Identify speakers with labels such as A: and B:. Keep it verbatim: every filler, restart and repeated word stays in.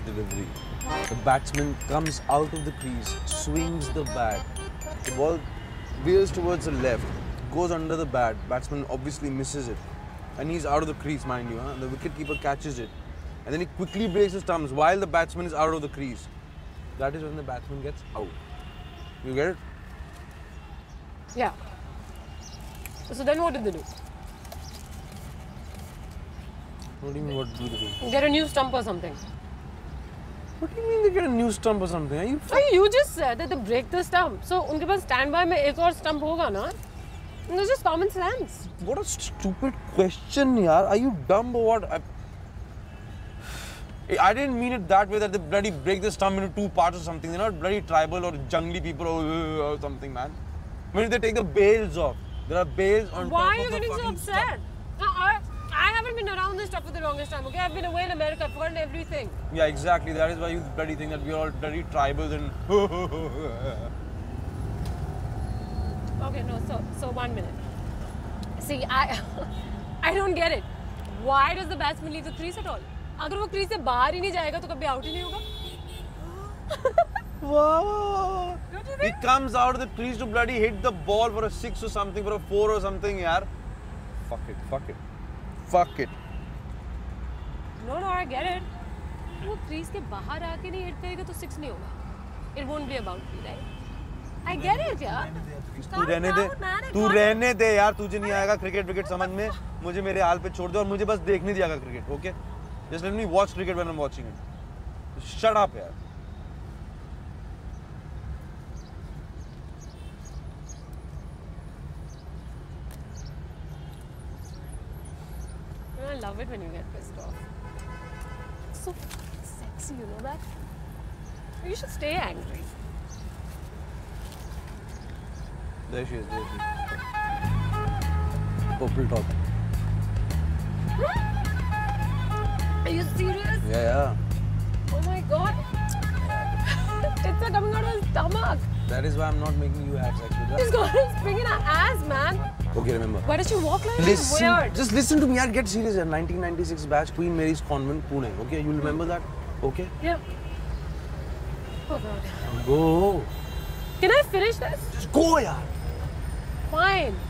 A: delivery. The batsman comes out of the crease, swings the bat. The ball veers towards the left, goes under the bat. Batsman obviously misses it. And he's out of the crease, mind you. Huh? The wicketkeeper catches it. And then he quickly breaks his thumbs while the batsman is out of the crease. That is when the batsman gets out. You get it?
B: Yeah. So then what did they do?
A: What do you mean, what do they do?
B: Get a new stump or something.
A: What do you mean they get a new stump or something? Are you...
B: Oh, you just said that they break the stump. So, उनके पास standby में एक और stump होगा ना? It's just common sense.
A: What a stupid question, yaar. Are you dumb or what? I... I didn't mean it that way, that they bloody break the stump into two parts or something. They're not bloody tribal or jungly people or, or something, man. I mean, if they take the bails off, there are bails on
B: Why
A: top of the
B: are you getting so upset?
A: stump.
B: No, I, I haven't been around this stuff for the longest time, okay? I've been away in America, I've forgotten everything.
A: Yeah, exactly. That is why you bloody think that we are all bloody tribal and...
B: Okay, no, so, so one minute. See, I, I don't get it. Why does the batsman leave the crease at all? अगर वो crease से बाहर ही नहीं जाएगा तो कभी out ही नहीं होगा?
A: Wow! He comes out of the crease to bloody hit the ball for a six or something, for a four or something, yaar. Fuck it, fuck it, fuck it.
B: No, no, I get it. वो crease के बाहर आके नहीं hit करेगा तो six नहीं होगा. It won't be a boundary, right? I get it, यार.
A: तू रहने दे, तू रहने दे यार. तुझे नहीं आएगा क्रिकेट विकेट समझ में. मुझे मेरे हाल पे छोड़ दे और मुझे बस देखने दिया cricket, okay? Just let me watch cricket when I'm watching it. Just shut up, yaar.
B: I love it when you get pissed off. It's so sexy, you know that? You should stay angry.
A: There she is, there she is. Purple top.
B: Are you serious?
A: Yeah, yeah.
B: Oh my god. Tits are coming out of his stomach.
A: That is why I'm not making you have sex with her.
B: He's got a spring in her ass, man.
A: Okay, remember.
B: Why does she walk like
A: Listen,
B: this? Weird.
A: Just listen to me, yaar. Get serious. nineteen ninety-six batch, Queen Mary's Convent, Pune. Okay, you remember that? Okay?
B: Yeah. Oh god.
A: Go.
B: Can I finish this?
A: Just go, yaar.
B: Fine.